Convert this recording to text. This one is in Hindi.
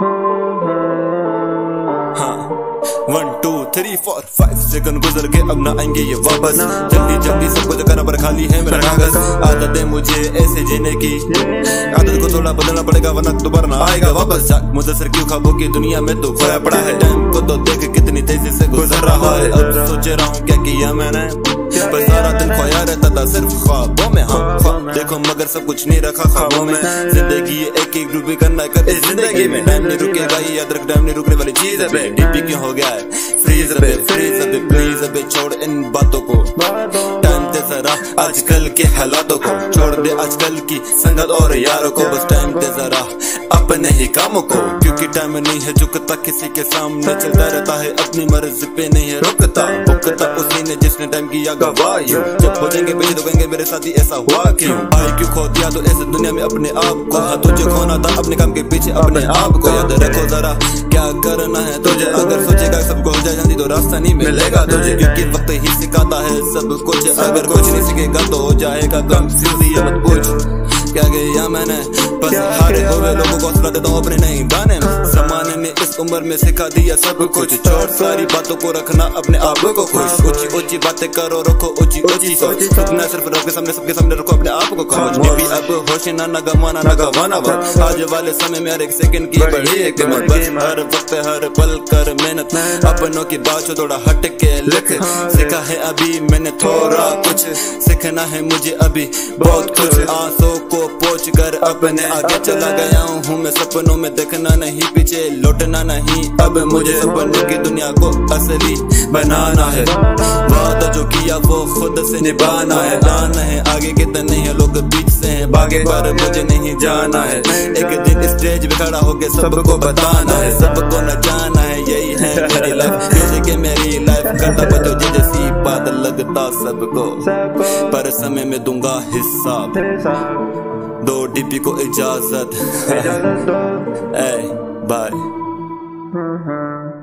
हाँ 1 2 3 4 5 सेकंड गुजर के अब ना आएंगे ये वापस। जल्दी जल्दी सब कुछ करना पर खाली है मेरा कागज। आदत है मुझे ऐसे जीने की, आदत को थोड़ा बदलना पड़ेगा वरना दोबारा ना आएगा वापस। जाग मुदस्सिर क्यों ख्वाबों की दुनिया में तो खोया पड़ा है। टाइम को तो देख कितनी तेजी से गुजर रहा है। अब सोच रहा हूँ क्या किया मैंने, पर सारा दिन खोया रहता था सिर्फ ख्वाबों में। हाँ देखो मगर सब कुछ नहीं रखा ख्वाबों में। जिंदगी ये एक एक डूबी करना कभी जिंदगी में। टाइम नहीं रुकेगा ये याद रख, टाइम नहीं रुकने वाली चीज है बे। डीपी क्यों हो गया है फ्रीज अबे प्लीज अबे छोड़ इन बातों को। टाइम दे जरा आजकल के हालातों को, छोड़ दे आजकल की संगत और यारों को। बस टाइम दे जरा अपने ही कामों को, क्योंकि टाइम नहीं है झुकता किसी के सामने। चलता रहता है अपनी मर्जी पे नहीं है रुकता, भुगता उसी ने जिसने टाइम किया गवाही। जब हो जाएंगे पीछे तो कहेंगे मेरे साथ ही ऐसा हुआ क्यों। भाई क्यों खो दिया तो ऐसे दुनिया में अपने आप को। हाँ तुझे खोना था अपने काम के पीछे अपने आप को। याद रखो जरा क्या करना है तुझे, अगर सोचेगा सब हो जाए जल्दी तो रास्ता नहीं मिलेगा तुझे। क्योंकि वक्त ही सिखाता है सब कुछ, अगर कुछ नहीं सीखेगा तो हो जाएगा कंफ्यूज। ये मत पूछ क्या किया मैंने, बस हारे हुए लोगों को हौसला देता हूँ अपने नए गाने में। जमाने ने इस उम्र में सिखा दिया सब कुछ, छोड़ सारी बातों को रखना अपने आप को खुश। ऊंची ऊंची बातें करो रखो ऊंची ऊंची सोच, सुखना सिर्फ रब के सामने रखो अपने आप को खोज। भी अब होश ना गवाना ना गवाना वक्त, आज वाले समय में हर एक सेकंड की बड़ी एक कीमत। बस हर वक्त हर पल कर मेहनत, अपनों की बात को थोड़ा हट के लिख। सीखा है अभी मैंने थोड़ा कुछ, सीखना है मुझे अभी बहुत कुछ। आंसू को पोंछ कर अपने आगे चला गया हूँ मैं, सपनों में देखना नहीं पीछे लौटना नहीं। अब मुझे सपनों की दुनिया को असली बनाना है, वादा जो किया वो खुद से निभाना है। आना है आगे कितने हैं लोग बीच से हैं भागे, पर मुझे नहीं जाना है। एक दिन स्टेज पे खड़ा होके सबको बताना है, सबको न जाना है। यही है मेरी लाइफ, म्यूजिक है मेरी लाइफ। करता बचो जैसी बात लगता सबको, पर समय में दूंगा हिसाब। दो डीपी को इजाजत। बाय।